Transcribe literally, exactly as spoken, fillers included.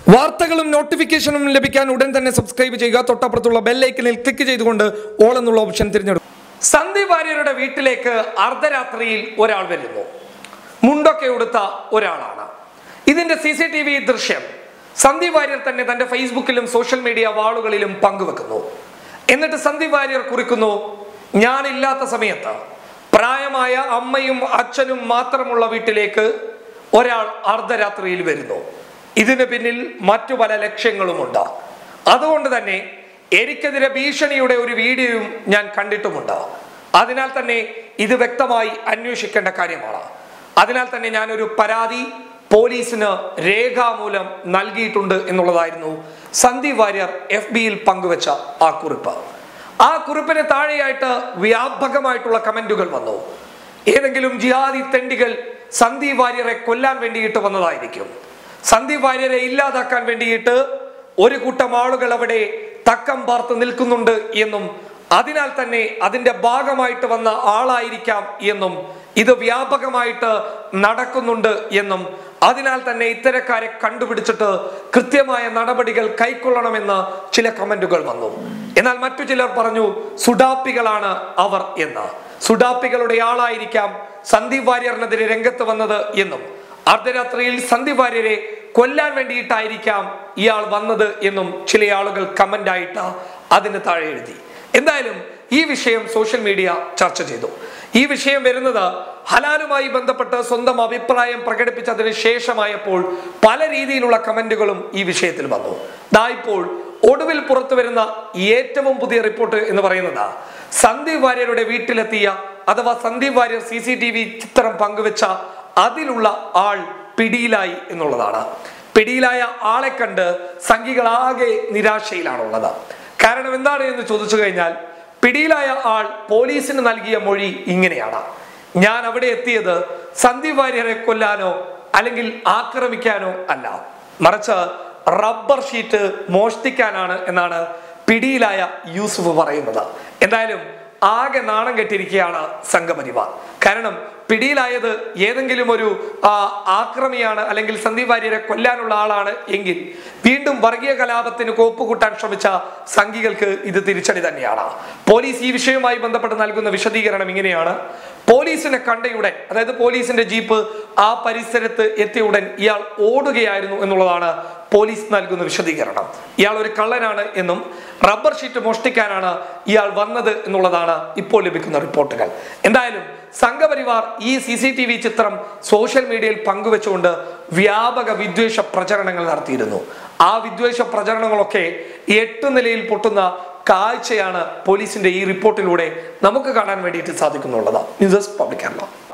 വാർത്തകളും നോട്ടിഫിക്കേഷനും ലഭിക്കാൻ ഉടൻ തന്നെ സബ്സ്ക്രൈബ് ചെയ്യുക. തൊട്ടപ്പുറത്തുള്ള ബെൽ ഐക്കണിൽ ക്ലിക്ക് ചെയ്തുകൊണ്ട് ഓൾ എന്നുള്ള ഓപ്ഷൻ തിരഞ്ഞെടുക്കും. സന്ദീപ് വാര്യരുടെ വീട്ടിലേക്ക് അർദ്ധരാത്രിയിൽ ഒരാൾ വരുന്നു. മുണ്ടൊക്കെ ഉടുത്ത ഒരാളാണ്. ഇതിന്റെ സി സി ടി വി ദൃശ്യം സന്ദീപ് വാര്യർ തന്നെ തന്റെ ഫേസ്ബുക്കിലും സോഷ്യൽ മീഡിയ വാളുകളിലും പങ്കുവെക്കുന്നു. എന്നിട്ട് സന്ദീപ് വാര്യർ കുറിക്കുന്നു, ഞാനില്ലാത്ത സമയത്ത് പ്രായമായ അമ്മയും അച്ഛനും മാത്രമുള്ള വീട്ടിലേക്ക് ഒരാൾ അർദ്ധരാത്രിയിൽ വരുന്നു. ഇതിന് പിന്നിൽ മറ്റു പല ലക്ഷ്യങ്ങളുമുണ്ട്. അതുകൊണ്ട് തന്നെ എനിക്കെതിരെ ഭീഷണിയുടെ ഒരു വീഡിയോയും ഞാൻ കണ്ടിട്ടുമുണ്ട്. അതിനാൽ തന്നെ ഇത് വ്യക്തമായി അന്വേഷിക്കേണ്ട കാര്യമാണ്. അതിനാൽ തന്നെ ഞാനൊരു പരാതി പോലീസിന് രേഖാമൂലം നൽകിയിട്ടുണ്ട് എന്നുള്ളതായിരുന്നു സന്ദീപ് വാര്യർ എഫ് ബിയിൽ പങ്കുവെച്ച ആ കുറിപ്പ്. ആ കുറിപ്പിന് താഴെയായിട്ട് വ്യാപകമായിട്ടുള്ള കമന്റുകൾ വന്നു. ഏതെങ്കിലും ജിഹാദി തെണ്ടികൾ സന്ദീപ് വാര്യരെ കൊല്ലാൻ വേണ്ടിയിട്ട് വന്നതായിരിക്കും. സന്ദീപ് വാര്യരെ ഇല്ലാതാക്കാൻ വേണ്ടിയിട്ട് ഒരു കൂട്ടം ആളുകൾ അവിടെ തക്കം പാർത്ത് നിൽക്കുന്നുണ്ട് എന്നും അതിനാൽ തന്നെ അതിന്റെ ഭാഗമായിട്ട് വന്ന ആളായിരിക്കാം എന്നും ഇത് വ്യാപകമായിട്ട് നടക്കുന്നുണ്ട് എന്നും അതിനാൽ തന്നെ ഇത്തരക്കാരെ കണ്ടുപിടിച്ചിട്ട് കൃത്യമായ നടപടികൾ കൈക്കൊള്ളണമെന്ന് ചില കമന്റുകൾ വന്നു. എന്നാൽ മറ്റു ചിലർ പറഞ്ഞു സുഡാപ്പികളാണ് അവർ എന്ന്. സുഡാപ്പികളുടെ ആളായിരിക്കാം സന്ദീപ് വാര്യറിനെതിരെ രംഗത്ത് വന്നത് എന്നും അർദ്ധരാത്രിയിൽ സന്ദീപ് വാര്യരെ കൊല്ലാൻ വേണ്ടിയിട്ടായിരിക്കാം ഇയാൾ വന്നത് എന്നും ചില ആളുകൾ കമന്റ് ആയിട്ട് അതിന് താഴെ എഴുതി. എന്തായാലും ഈ വിഷയം സോഷ്യൽ മീഡിയ ചർച്ച ചെയ്തു. ഈ വിഷയം വരുന്നത് ഹലാലുമായി ബന്ധപ്പെട്ട് സ്വന്തം അഭിപ്രായം പ്രകടിപ്പിച്ചതിന് ശേഷമായപ്പോൾ പല രീതിയിലുള്ള കമന്റുകളും ഈ വിഷയത്തിൽ വന്നു. ദാ ഇപ്പോൾ ഒടുവിൽ പുറത്തു വരുന്ന ഏറ്റവും പുതിയ റിപ്പോർട്ട് എന്ന് പറയുന്നത് സന്ദീപ് വാര്യരുടെ വീട്ടിലെത്തിയ അഥവാ Sandeep Warrier C C T V ചിത്രം പങ്കുവെച്ച അതിലുള്ള ആൾ പിടിയിലായി എന്നുള്ളതാണ്. പിടിയിലായ ആളെ കണ്ട് സംഘികളാകെ നിരാശയിലാണുള്ളത്. കാരണം എന്താണ് എന്ന് ചോദിച്ചു കഴിഞ്ഞാൽ പിടിയിലായ ആൾ പോലീസിന് നൽകിയ മൊഴി ഇങ്ങനെയാണ്: ഞാൻ അവിടെ എത്തിയത് സന്ദീപ് വാര്യരെ കൊല്ലാനോ അല്ലെങ്കിൽ ആക്രമിക്കാനോ അല്ല, മറിച്ച് റബ്ബർ ഷീറ്റ് മോഷ്ടിക്കാനാണ് എന്നാണ് പിടിയിലായ യൂസുഫ് പറയുന്നത്. എന്തായാലും ആകെ നാണം കെട്ടിരിക്കുകയാണ് സംഘപരിവാർ. കാരണം പിടിയിലായത് ഏതെങ്കിലും ഒരു ആക്രമിയാണ് അല്ലെങ്കിൽ സന്ദീപ് വാര്യരെ കൊല്ലാനുള്ള ആളാണ് എങ്കിൽ വീണ്ടും വർഗീയ കലാപത്തിന് കോപ്പുകൂട്ടാൻ ശ്രമിച്ച സംഘികൾക്ക് ഇത് തിരിച്ചടി തന്നെയാണ്. പോലീസ് ഈ വിഷയവുമായി ബന്ധപ്പെട്ട് നൽകുന്ന വിശദീകരണം ഇങ്ങനെയാണ്: പോലീസിനെ കണ്ടയുടൻ, അതായത് പോലീസിന്റെ ജീപ്പ് ആ പരിസരത്ത് എത്തിയ ഉടൻ ഇയാൾ ഓടുകയായിരുന്നു എന്നുള്ളതാണ് പോലീസ് നൽകുന്ന വിശദീകരണം. ഇയാൾ ഒരു കള്ളനാണ് എന്നും റബ്ബർ ഷീറ്റ് മോഷ്ടിക്കാനാണ് ഇയാൾ വന്നത് എന്നുള്ളതാണ് ഇപ്പോൾ ലഭിക്കുന്ന റിപ്പോർട്ടുകൾ. എന്തായാലും സംഘപരിവാർ ഈ സി സി ടി വി ചിത്രം സോഷ്യൽ മീഡിയയിൽ പങ്കുവെച്ചുകൊണ്ട് വ്യാപക വിദ്വേഷ പ്രചരണങ്ങൾ നടത്തിയിരുന്നു. ആ വിദ്വേഷ പ്രചരണങ്ങളൊക്കെ എട്ട് നിലയിൽ പൊട്ടുന്ന കാഴ്ചയാണ് പോലീസിന്റെ ഈ റിപ്പോർട്ടിലൂടെ നമുക്ക് കാണാൻ വേണ്ടിയിട്ട് സാധിക്കുന്നുള്ളത്. News desk public Kerala.